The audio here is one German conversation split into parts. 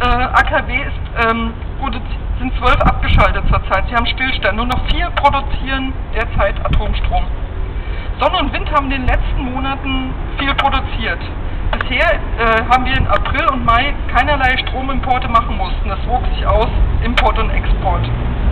AKW sind 12 abgeschaltet zurzeit. Sie haben Stillstand. Nur noch 4 produzieren derzeit Atomstrom. Sonne und Wind haben in den letzten Monaten viel produziert. Bisher haben wir in April und Mai keinerlei Stromimporte machen mussten. Das wog sich aus, Import und Export.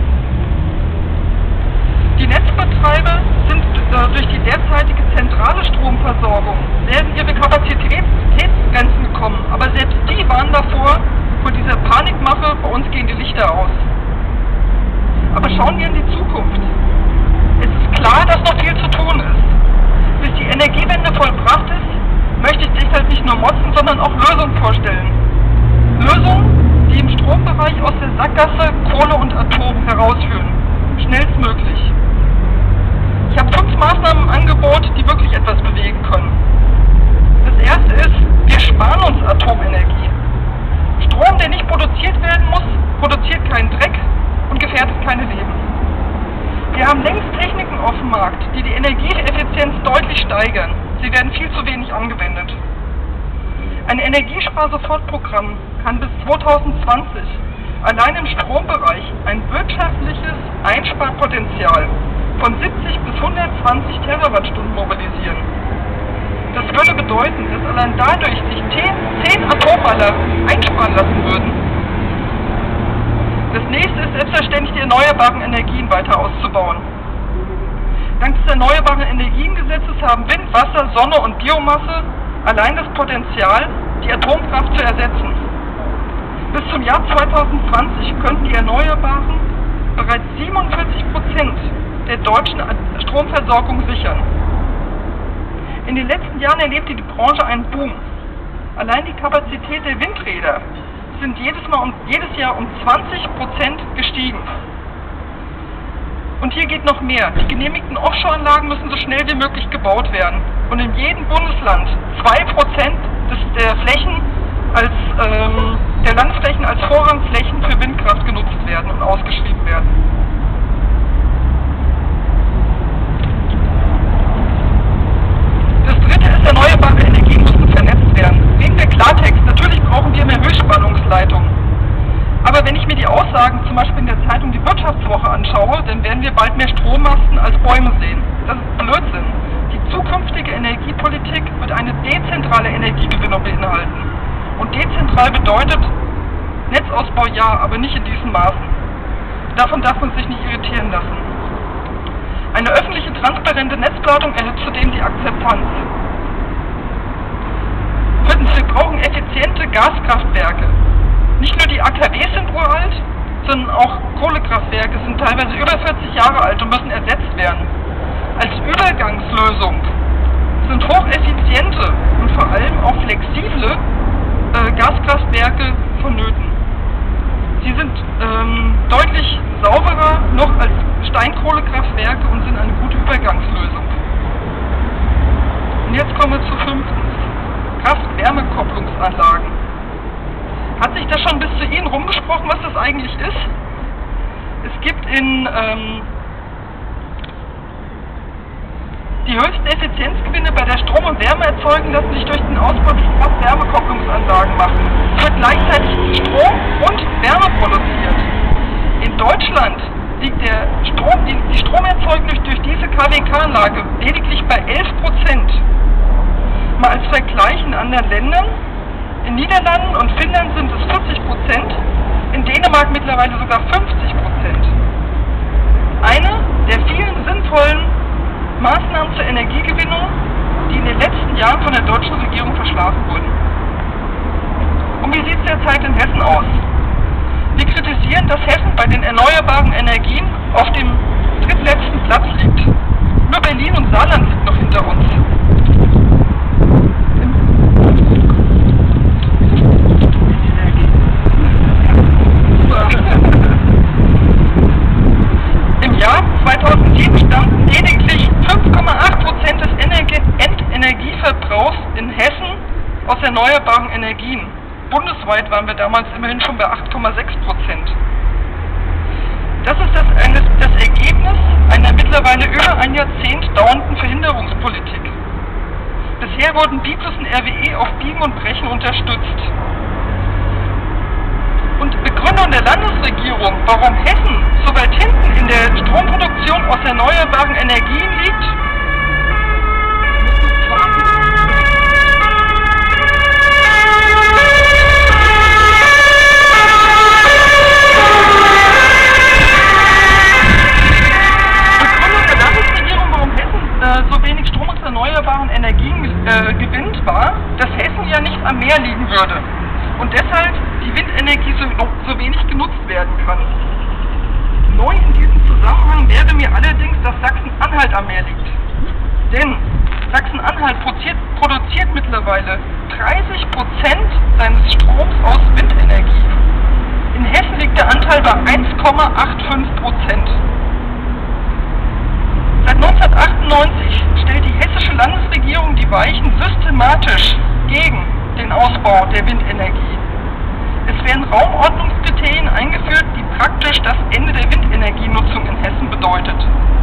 Die Netzbetreiber sind durch die derzeitige zentrale Stromversorgung sehr in ihre Kapazitätsgrenzen gekommen. Aber selbst die waren davor, vor dieser Panikmache, bei uns gehen die Lichter aus. Aber schauen wir in die Zukunft. Es ist klar, dass noch viel zu tun ist. Bis die Energiewende vollbracht ist, möchte ich deshalb nicht nur motzen, sondern auch Lösungen vorstellen. Lösungen, die im Strombereich aus der Sackgasse Kohle und Atom herausführen. Schnellstmöglich. Ich habe 5 Maßnahmen im Angebot, die wirklich etwas bewegen können. Das erste ist, wir sparen uns Atomenergie. Strom, der nicht produziert werden muss, produziert keinen Dreck und gefährdet keine Leben. Wir haben längst Techniken auf dem Markt, die die Energieeffizienz deutlich steigern. Sie werden viel zu wenig angewendet. Ein Energiespar-Sofortprogramm kann bis 2020 allein im Strombereich ein wirtschaftliches Einsparpotenzial von 70 bis 120 Terawattstunden mobilisieren. Das würde bedeuten, dass allein dadurch sich 10 Atomballer einsparen lassen würden. Das nächste ist selbstverständlich, die erneuerbaren Energien weiter auszubauen. Dank des Erneuerbaren Energiengesetzes haben Wind, Wasser, Sonne und Biomasse allein das Potenzial, die Atomkraft zu ersetzen. Bis zum Jahr 2020 könnten die Erneuerbaren bereits 47% der deutschen Stromversorgung sichern. In den letzten Jahren erlebte die Branche einen Boom. Allein die Kapazität der Windräder sind jedes Jahr um 20% gestiegen. Und hier geht noch mehr. Die genehmigten Offshore-Anlagen müssen so schnell wie möglich gebaut werden. Und in jedem Bundesland 2% der Flächen der Landflächen als Vorrangflächen für Windkraft genutzt werden und ausgeschrieben werden. Das dritte ist, erneuerbare Energien müssen vernetzt werden. Reden wir Klartext, natürlich brauchen wir mehr Höchstspannungsleitungen. Aber wenn ich mir die Aussagen zum Beispiel in der Zeitung Die Wirtschaftswoche anschaue, dann werden wir bald mehr Strommasten als Bäume sehen. Das ist Blödsinn. Die zukünftige Energiepolitik wird eine dezentrale Energiegewinnung beinhalten. Und dezentral bedeutet Netzausbau ja, aber nicht in diesen Maßen. Davon darf man sich nicht irritieren lassen. Eine öffentliche, transparente Netzplanung erhöht zudem die Akzeptanz. Viertens, wir brauchen effiziente Gaskraftwerke. Nicht nur die AKWs sind uralt, sondern auch Kohlekraftwerke sind teilweise über 40 Jahre alt und müssen ersetzt werden. Als Übergangslösung sind hocheffiziente und vor allem auch flexible Gaskraftwerke vonnöten. Sie sind deutlich sauberer noch als Steinkohlekraftwerke und sind eine gute Übergangslösung. Und jetzt kommen wir zu 5. Kraft-Wärme-Kopplungsanlagen. Hat sich das schon bis zu Ihnen rumgesprochen, was das eigentlich ist? Es gibt die höchsten Effizienzgewinne bei der Strom- und Wärmeerzeugung lassen sich durch den Ausbau von Kraft-Wärme-Kopplungsanlagen machen. Es wird gleichzeitig Strom und Wärme produziert. In Deutschland liegt die Stromerzeugung durch diese KWK-Anlage lediglich bei 11%. Mal als Vergleich in anderen Ländern: in Niederlanden und Finnland sind es 40%, in Dänemark mittlerweile sogar 50%. Eine der vielen sinnvollen Maßnahmen zur Energiegewinnung, die in den letzten Jahren von der deutschen Regierung verschlafen wurden. Und wie sieht es derzeit in Hessen aus? Wir kritisieren, dass Hessen bei den erneuerbaren Energien auf dem drittletzten Platz liegt. Nur Berlin und Saarland sind noch hinter uns. Im Jahr 2007 stammten lediglich 5,8% des Endenergieverbrauchs in Hessen aus erneuerbaren Energien. Bundesweit waren wir damals immerhin schon bei 8,6%. Das ist das Ergebnis einer mittlerweile über ein Jahrzehnt dauernden Verhinderungspolitik. Bisher wurden BIPUS und RWE auf Biegen und Brechen unterstützt. der Landesregierung, warum Hessen so weit hinten in der Stromproduktion aus erneuerbaren Energien liegt? Begründung der Landesregierung, warum Hessen so wenig Strom aus erneuerbaren Energien gewinnt, war, dass Hessen ja nicht am Meer liegen würde und deshalb die Windenergie so wenig genutzt werden kann. Neu in diesem Zusammenhang wäre mir allerdings, dass Sachsen-Anhalt am Meer liegt. Denn Sachsen-Anhalt produziert mittlerweile 30% seines Stroms aus Windenergie. In Hessen liegt der Anteil bei 1,85%. Seit 1998 stellt die hessische Landesregierung die Weichen systematisch gegen den Ausbau der Windenergie. Es werden Raumordnungskriterien eingeführt, die praktisch das Ende der Windenergienutzung in Hessen bedeutet.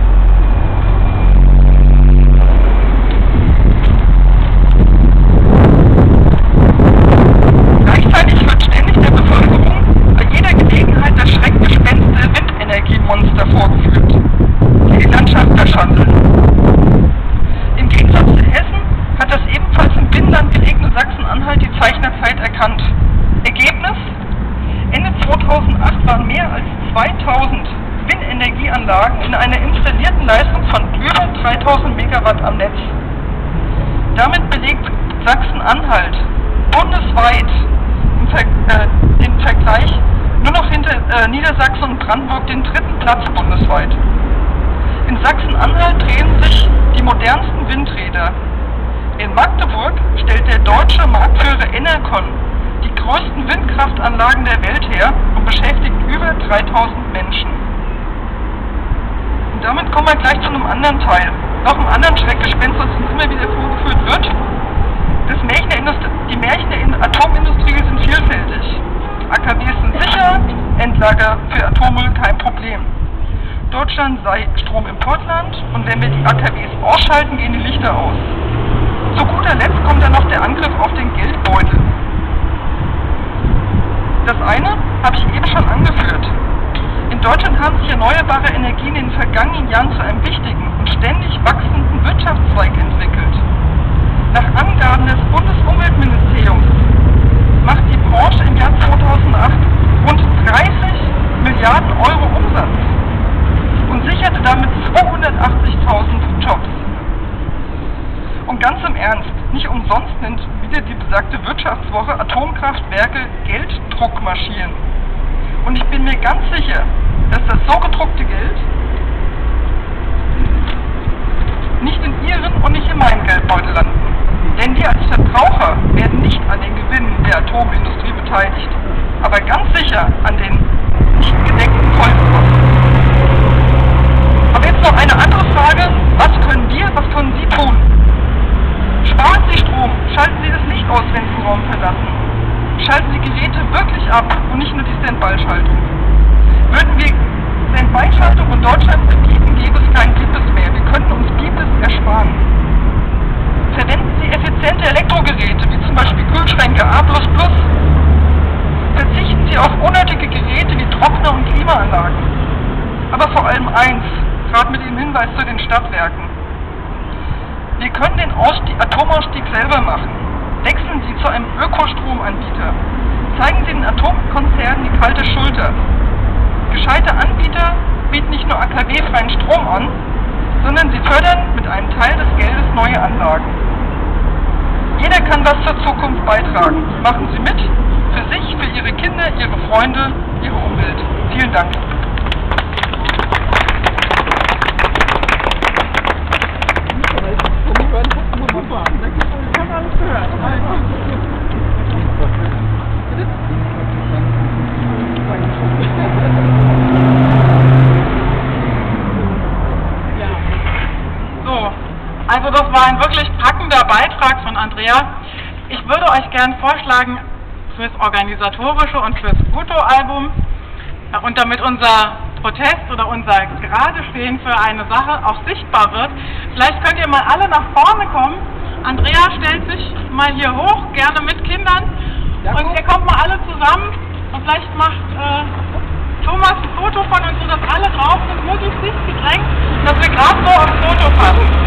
Gleichzeitig wird ständig der Bevölkerung bei jeder Gelegenheit das Schreckgespenst der Windenergiemonster vorgeführt, die die Landschaft verschandeln. Im Gegensatz zu Hessen hat das ebenfalls im Binnenland gelegene Sachsen-Anhalt die Zeichnerzeit erkannt. Ergebnis? Ende 2008 waren mehr als 2000 Windenergieanlagen in einer installierten Leistung von über 3000 Megawatt am Netz. Damit belegt Sachsen-Anhalt bundesweit im Vergleich nur noch hinter Niedersachsen und Brandenburg den 3. Platz bundesweit. In Sachsen-Anhalt drehen sich die modernsten Windräder. In Magdeburg stellt der deutsche Marktführer Enercon die größten Windkraftanlagen der Welt her und beschäftigt über 3000 Menschen. Und damit kommen wir gleich zu einem anderen Teil, noch einem anderen Schreckgespenst, das uns immer wieder vorgeführt wird. Die Märchen der Atomindustrie sind vielfältig. AKWs sind sicher, Endlager für Atommüll kein Problem. Deutschland sei Stromimportland und wenn wir die AKWs ausschalten, gehen die Lichter aus. Zu guter Letzt kommt dann noch der Angriff auf den Geldbeutel. Das eine habe ich eben schon angeführt. In Deutschland haben sich erneuerbare Energien in den vergangenen Jahren zu einem wichtigen und ständig wachsenden Wirtschaftszweig entwickelt. Nach Angaben des Bundesumweltministeriums macht die Branche im Jahr 2008 rund 30 Milliarden Euro Umsatz und sicherte damit 280.000 Jobs. Und ganz im Ernst, nicht umsonst nennt wieder die besagte Wirtschaftswoche Atomkraftwerke Gelddruckmaschinen. Und ich bin mir ganz sicher, dass das so gedruckte Geld nicht in Ihren und nicht in meinem Geldbeutel landen. Denn wir als Verbraucher werden nicht an den Gewinnen der Atomindustrie beteiligt, aber ganz sicher an den nicht gedeckten Folgekosten. Aber jetzt noch eine andere Frage, was können Sie tun? Sparen Sie Strom, schalten Sie das Licht aus, wenn Sie den Raum verlassen. Schalten Sie Geräte wirklich ab und nicht nur die Standby-Schaltung. Würden wir Standby-Schaltung in Deutschland verbieten, gäbe es kein Bibis mehr. Wir könnten uns Bibis ersparen. Verwenden Sie effiziente Elektrogeräte, wie zum Beispiel Kühlschränke A++. Verzichten Sie auf unnötige Geräte wie Trockner und Klimaanlagen. Aber vor allem eins, gerade mit dem Hinweis zu den Stadtwerken. Wir können den Atomausstieg selber machen. Wechseln Sie zu einem Ökostromanbieter. Zeigen Sie den Atomkonzernen die kalte Schulter. Gescheite Anbieter bieten nicht nur AKW-freien Strom an, sondern sie fördern mit einem Teil des Geldes neue Anlagen. Jeder kann was zur Zukunft beitragen. Machen Sie mit, für sich, für Ihre Kinder, Ihre Freunde, Ihre Umwelt. Vielen Dank. Also das war ein wirklich packender Beitrag von Andrea. Ich würde euch gern vorschlagen, fürs Organisatorische und fürs Fotoalbum und damit unser Protest oder unser Geradestehen für eine Sache auch sichtbar wird, vielleicht könnt ihr mal alle nach vorne kommen. Andrea stellt sich mal hier hoch, gerne mit Kindern. Und ihr kommt mal alle zusammen und vielleicht macht noch ein Foto machen.